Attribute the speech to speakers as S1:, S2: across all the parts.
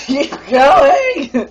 S1: Keep going!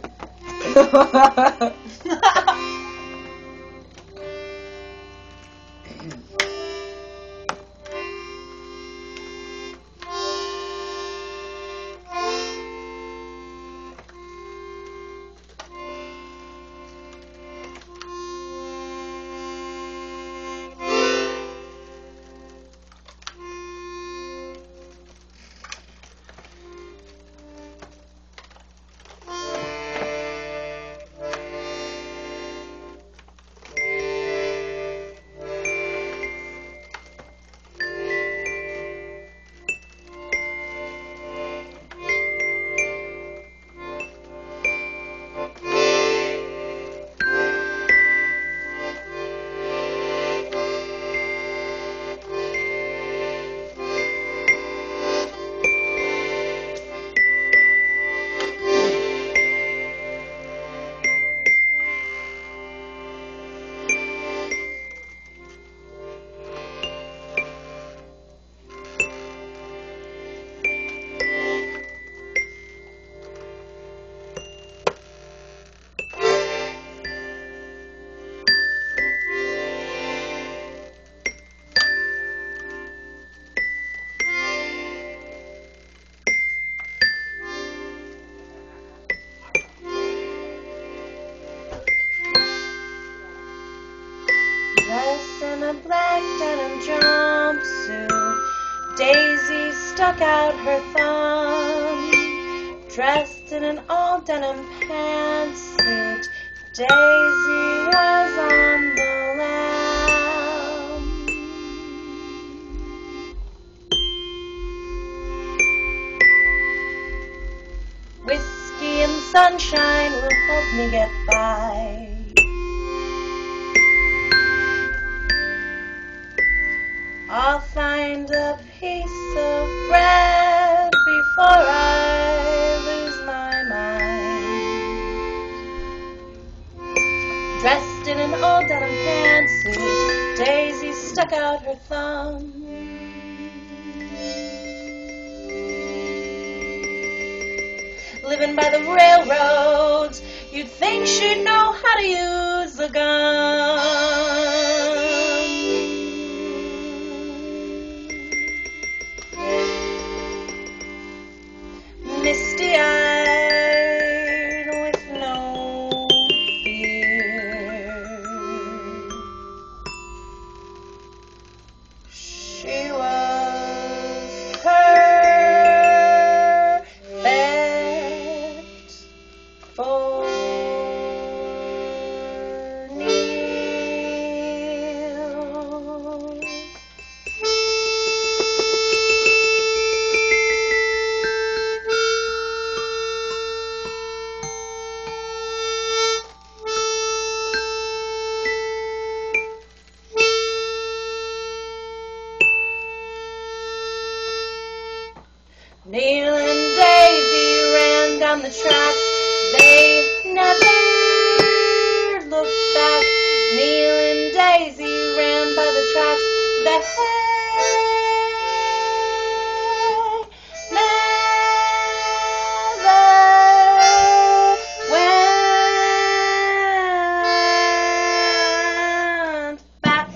S2: Dressed in a black denim jumpsuit, Daisy stuck out her thumb. Dressed in an all denim pantsuit, Daisy was on the lam. Whiskey and sunshine will help me get by. I'll find a piece of bread before I lose my mind. Dressed in an old denim pantsuit, Daisy stuck out her thumb. Living by the railroads, you'd think she'd know how to use a gun. Misty-eyed with no fear, she was perfect for Neil. Neil and Daisy ran down the tracks. They never looked back. Neil and Daisy ran by the tracks. They never went back.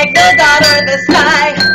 S2: like the God or the sky.